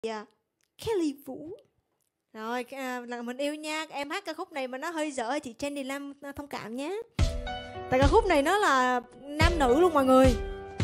Kelly Vũ. Rồi là mình yêu nha. Em hát ca khúc này mà nó hơi dở chị Jenny Lam thông cảm nhé. Tại ca khúc này nó là nam nữ luôn mọi người.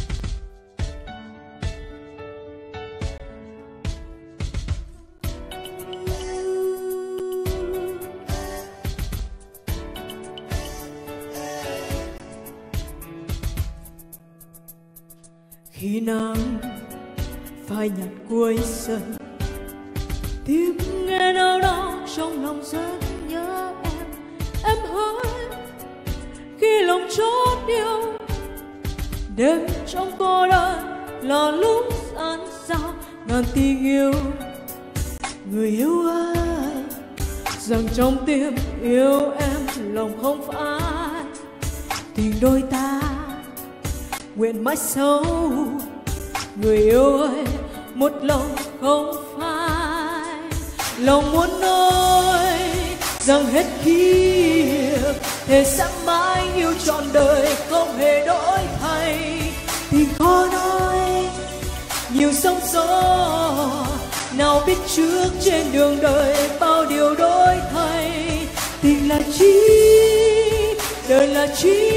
Khi nắng phai nhạt cuối sân, tiếng nghe nào đó trong lòng rất nhớ em hỡi khi lòng chót yêu. Đêm trong cô đơn là lúc gian sao ngàn tình yêu. Người yêu ơi, rằng trong tim yêu em lòng không phải tình đôi ta nguyện mãi sâu. Người yêu ơi, một lòng không phai. Lòng muốn nói rằng hết kiếp thề sẽ mãi yêu trọn đời không hề đổi thay. Tình khó nói nhiều sóng gió, nào biết trước trên đường đời bao điều đổi thay. Tình là chi, đời là chi,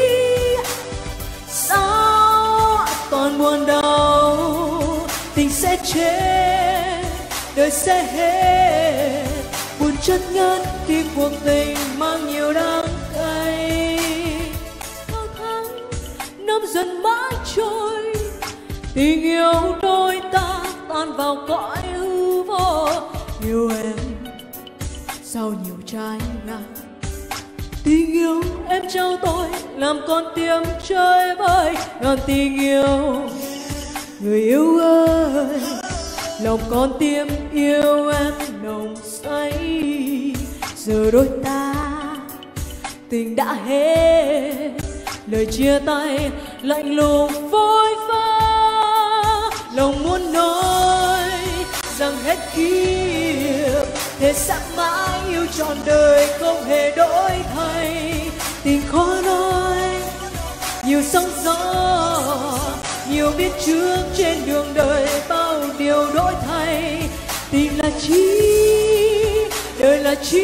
sao toàn buồn đau. Tình sẽ chết, đời sẽ hết, buồn chất ngất khi cuộc tình mang nhiều đắng cay. Bao tháng năm dần mãi trôi, tình yêu đôi ta tan vào cõi hư vô. Yêu em sao nhiều trái ngang, tình yêu em trao tôi làm con tim chơi vơi ngàn tình yêu. Người yêu ơi, lòng con tim yêu em nồng say. Giờ đôi ta tình đã hết, lời chia tay lạnh lùng vội vã. Lòng muốn nói rằng hết kiếp thề sẽ mãi yêu trọn đời không hề đổi thay. Tình khó nói nhiều sóng gió, nhiều biết trước trên đường đời bao điều đổi thay. Tình là chi, đời là chi,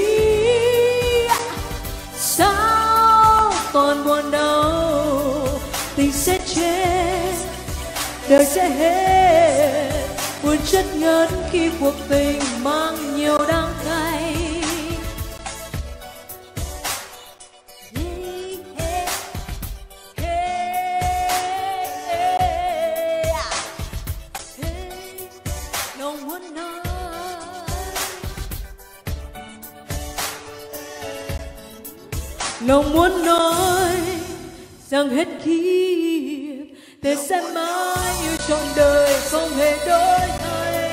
sao còn buồn đau. Tình sẽ chết, đời sẽ hết, buồn chất ngất khi cuộc tình mang nhiều đắng cay. Lòng muốn nói rằng hết kiếp thề sẽ mãi yêu trọn đời không hề đổi thay.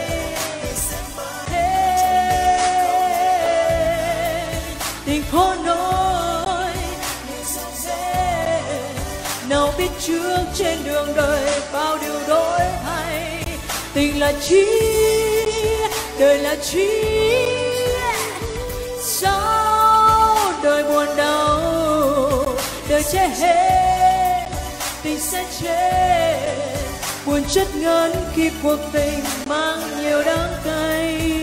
Tình khó nói nào biết trước trên đường đời bao điều đổi thay. Tình là chi, đời là chi, sao đời buồn đau. Đời sẽ hết, tình sẽ chết, buồn chất ngất khi cuộc tình mang nhiều đắng cay.